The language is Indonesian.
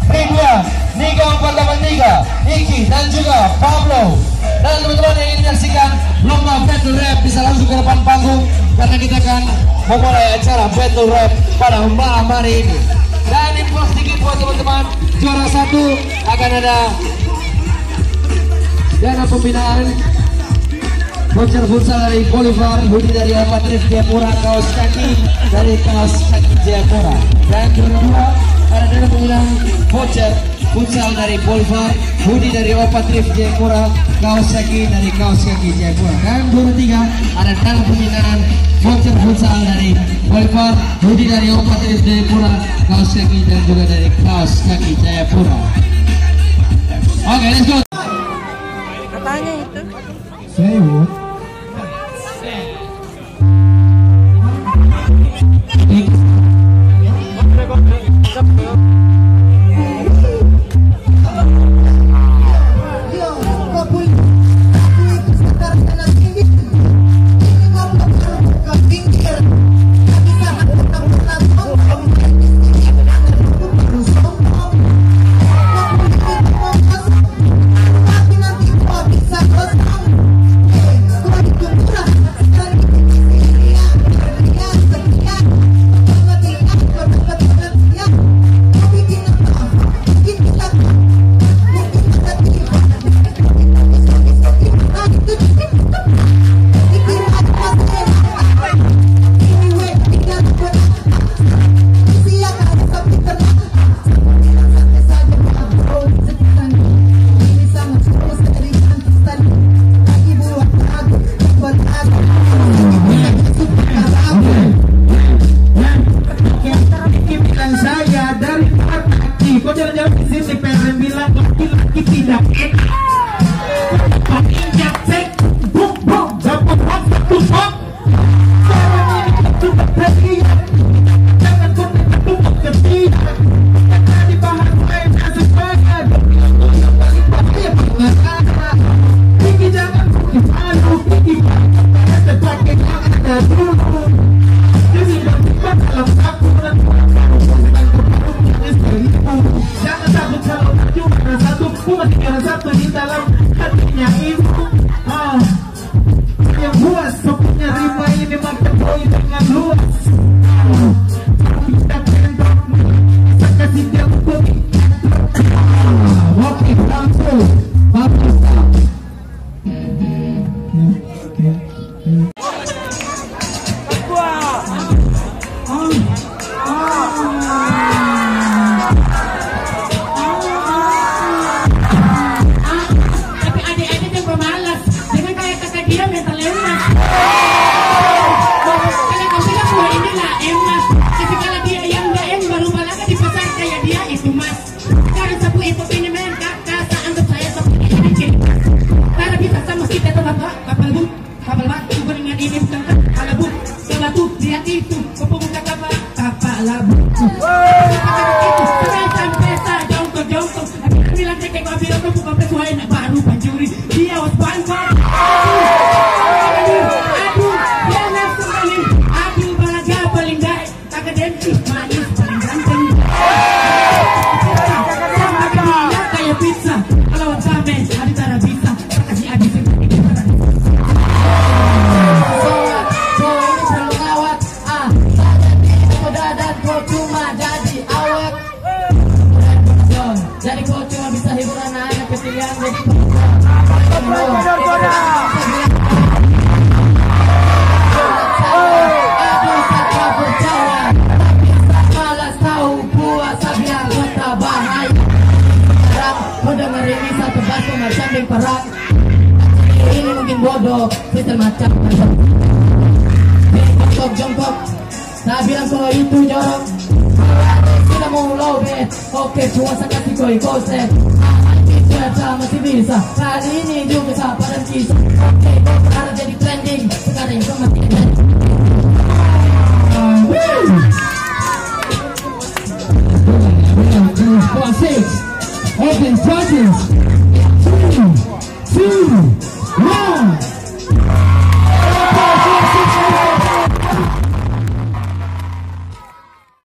Ridwan, Niga 483, Iki dan juga Pablo. Dan teman-teman yang ingin menyaksikan lomba battle rap bisa langsung ke depan panggung karena kita akan memulai acara battle rap pada malam hari ini. Dan info sedikit buat teman-teman, juara 1 akan ada dana pembinaan, voucher futsal dari Bolivar, hoodie dari Patrick Jayapura, kaos kaki dari kaos kaki Jayapura. Dan juara 2 ada dana pembinaan voucher futsal dari Bolivar, hoodie dari Patrick Jayapura, kaos kaki dari kaos kaki Jayapura. Dan juara 3 ada dana pembinaan voucher futsal dari Bolivar, hoodie dari Patrick Jayapura, kaos kaki dan juga dari kaos kaki Jayapura. Oke, let's go. Katanya itu. Say what? bodoh, kita macam jongkok. Nah bilang kalau itu jorok, kita mau lobet. Oke puasa kasih koi konsep. Kita masih bisa, kali ini juga bisa pada kisah. Oke, harus jadi trending. Sekarang itu masih trending. Open judges. 3, 2, 1.